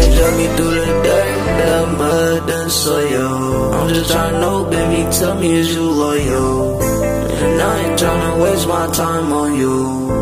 drag me through the dirt, the mud and soil. I'm just tryna know, baby, tell me, is you loyal? And I ain't tryna waste my time on you.